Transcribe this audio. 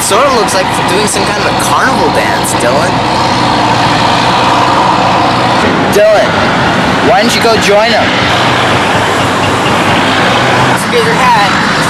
sort of looks like doing some kind of a carnival dance, Dylan. Dylan, why don't you go join them? Forget your hat.